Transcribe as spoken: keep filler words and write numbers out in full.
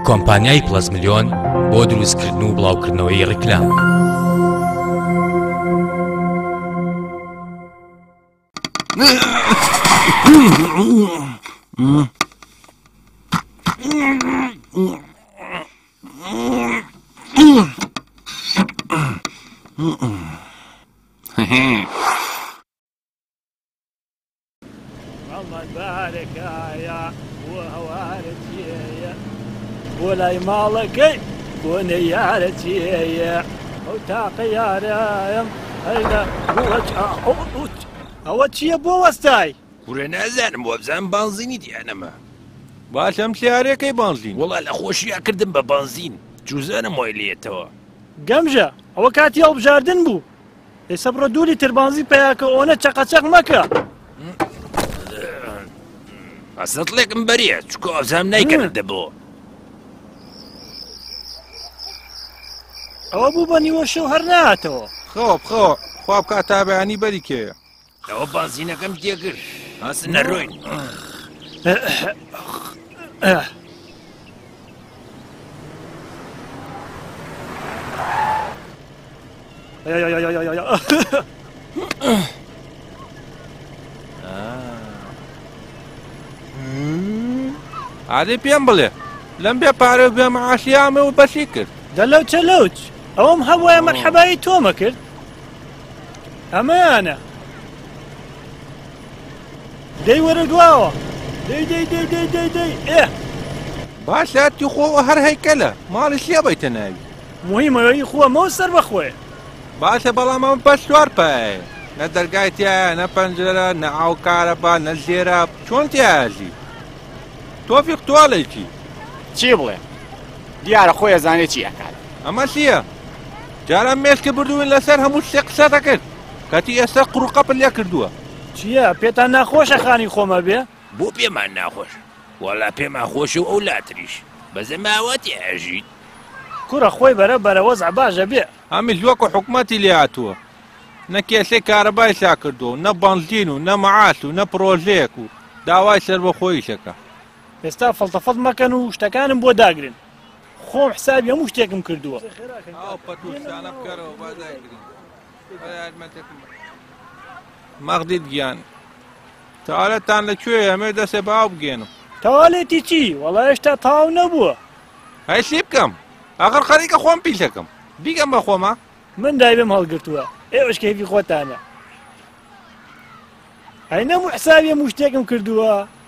کۆمپانیای پڵەس ملیۆن بۆ دروستکردن و بڵاوکردنەوەی ڕیکلام. ولاي مالكي كوني يارتي او تاقي يارم هيدا هو او تشي بو وستاي ورنا زانم وبزان بنزيني دي انا ما باش امشي عليك بنزين والله الاخوشي اكردم ببنزين جوزانا مويليه توا قمجة او كاتي او بجاردن بو يصبروا دولي تربانزي بياك وانا تشقشق مكا اصطلق مبريع شكو ابزام نايكن دبو او ابو بني وشو هرناتو خوب خوب خواب كاتابعني بريكي او بنزينه كم تيكر هاسنا روين يا يا يا يا يا يا عادي بيمبلي لم بيبارو بمعاشي عامي وبشيكر دلو تلوج اوم هوا يا مرحبا يتوما كرد امانه دي ورد واوا دي دي دي دي دي دي ايه باشا تخو هر هيكله مال شي بيتناوي مهم يا اخوه مو سر بخوي باشا بلا ما بشوار باي نا درقايتيا نا بنجره نا عو كهرباء نا زيراب شلون تياجي توفيق تواليتي چی بڵێ دیارە خۆی ئەزانێ چی ئەکات ئەمە چییە؟ جاران مێشکە بردوون لەسەر هەموو شتێک قسە دەکرد کەتی ئێستا قوڕقەپل لێ کردووە چییە پێتان ناخۆشە خانی خۆمە بێ؟ بۆ پێمان ناخۆش وەڵا پێمان خۆش و ئەو لاتریش بەزە ماوەتی ئەژیت کوڕە خۆی بەرە بەرە وەزع باشە بێ ئەمیش وەکو حکومەتی لێ هاتووە نە کێشەی کارەبای سا کردووە نە بەنزین و نە مەعاش و نە پرۆژەیەک و داوای سەربەخۆییشەکە ئێستا فەڵتەفەڵ مەکەن و شتەکانم بۆ داگرن خۆم حسابی هەموو شتێکم کردووە مەغدیت گیان تاالەتان لەکوێ ئەمێ دەسێ باو بگێنم تاوالێتی چی وەڵا هێشتا تاو نەبووە هەی چی بکەم ئاخر خەریکە خۆم پیشەکەم بیگەم بە خۆمە من دایبم هەڵگرتووە ئێوەش کەیفی خۆتانە هەی نەموو حسابی هەموو شتێکم کردووە